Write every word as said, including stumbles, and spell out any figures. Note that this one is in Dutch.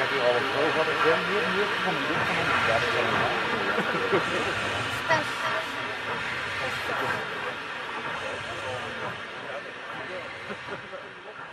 hier al op boven hadden. Ja, hier, hier, kom je dit van ons. Ja, dat is helemaal. Thank you.